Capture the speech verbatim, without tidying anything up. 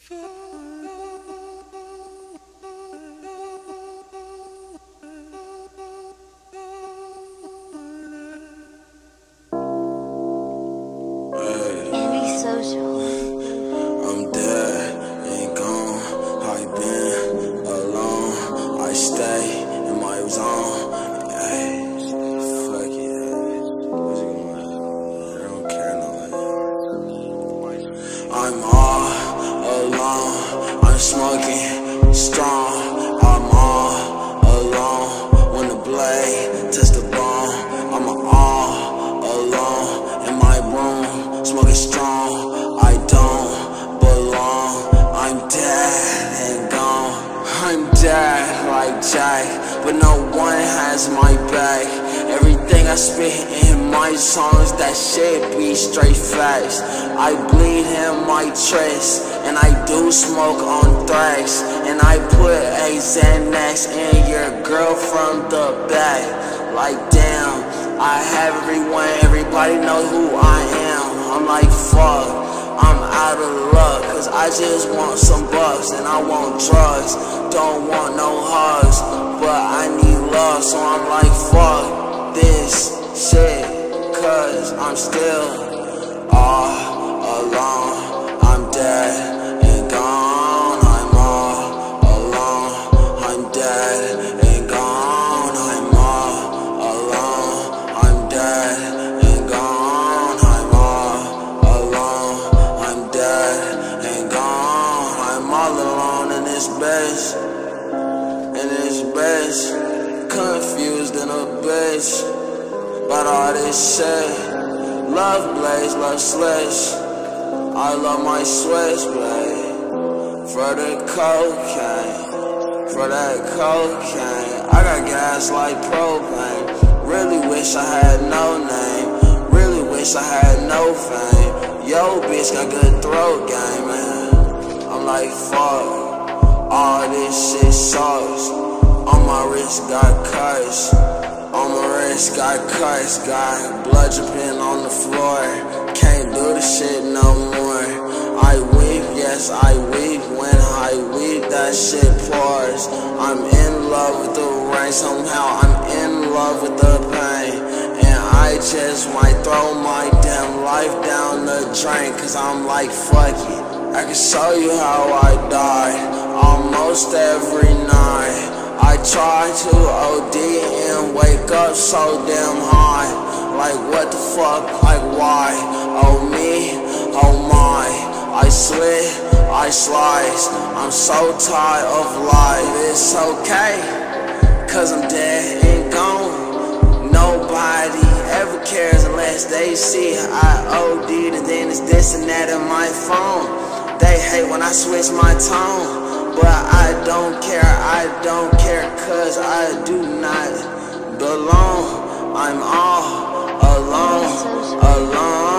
Social. I'm dead, ain't gone. I been alone. I stay in my zone. Ay, fuck it. What's it going? I don't care no. I'm all alone. I'm smoking strong. I'm all alone. When the blade touch the bone, I'm all alone in my room, smoking strong. I don't belong. I'm dead and gone. I'm dead like Jack, but no one has my back. Everything I spit in my songs, that shit be straight facts. I bleed in my trace, and I do smoke on thrax. And I put a Xanax in your girl from the back. Like damn, I have everyone, everybody know who I am. I'm like fuck, I'm out of luck, cause I just want some bucks and I want drugs. Don't want no hugs, but I need love, so I'm like fuck this shit, cause I'm still all alone. I'm dead and gone, I'm all alone. I'm dead and gone, I'm all alone. I'm dead and gone, I'm all alone. I'm dead and gone, I'm all alone in this bitch, in this bitch, confused in a bitch about all this shit. Love blaze, love slish. I love my switchblade for the cocaine, for that cocaine. I got gas like propane. Really wish I had no name. Really wish I had no fame. Yo, bitch got good throat game, man. I'm like fuck, all this shit sucks. On my wrist got cuts. On my wrist got cuts, got blood dripping on the floor. Can't do this shit no more. I weep, yes I weep. When I weep, that shit pours. I'm in love with the rain, somehow I'm in love with the pain. And I just might throw my damn life down the drain, cause I'm like fuck it. I can show you how I die almost every night. I try to O D and wake up so damn high. Like what the fuck, like why? Oh me, oh my. I slid, I slice. I'm so tired of life. It's okay, cause I'm dead and gone. Nobody ever cares unless they see I O D'd and then it's this and that in my phone. They hate when I switch my tone, but I don't care, I don't care, cause I do not belong. I'm all alone, alone.